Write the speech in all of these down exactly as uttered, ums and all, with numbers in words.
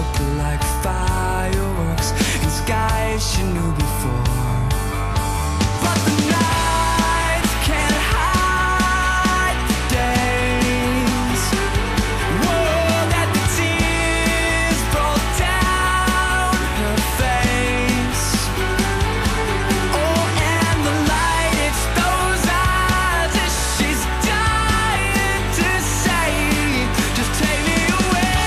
look like fireworks in skies she knew before. But the nights can't hide the days. Whoa, that the tears roll down her face. Oh, and the light hits those eyes as she's dying to say, just take me away.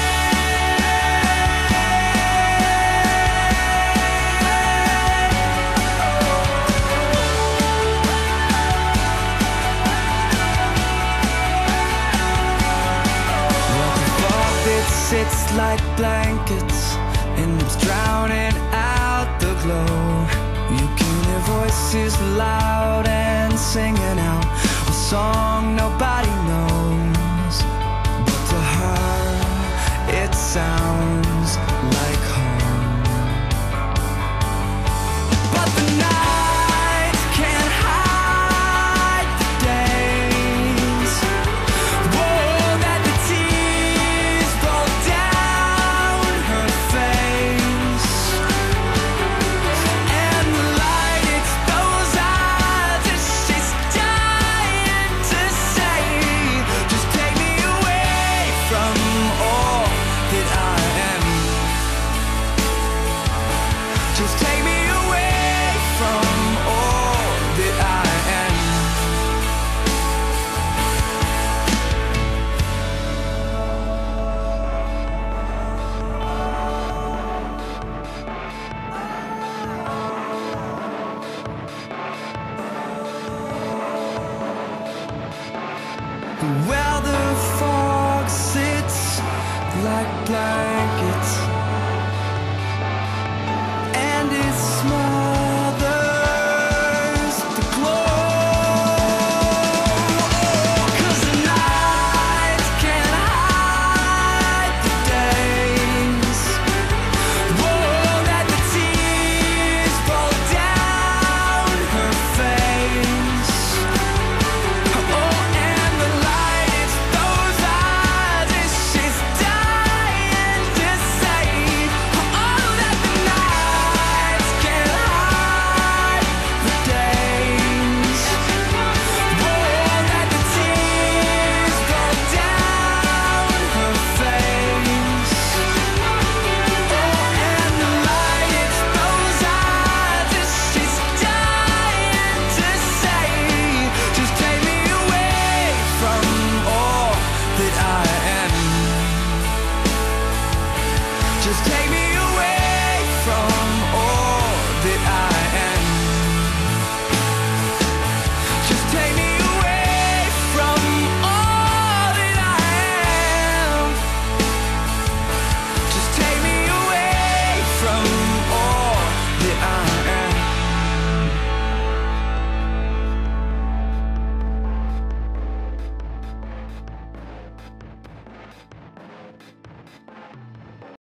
Well, above it sits like blankets, and it's drowning out the glow. You can hear voices loud and singing out a song nobody knows, but to her it sounds like home. But the nights can't hide the days. Whoa, that the tears roll down her face. And the light hits those eyes as she's dying to say, just take me away from all that I am. Just take me away from all that I am. When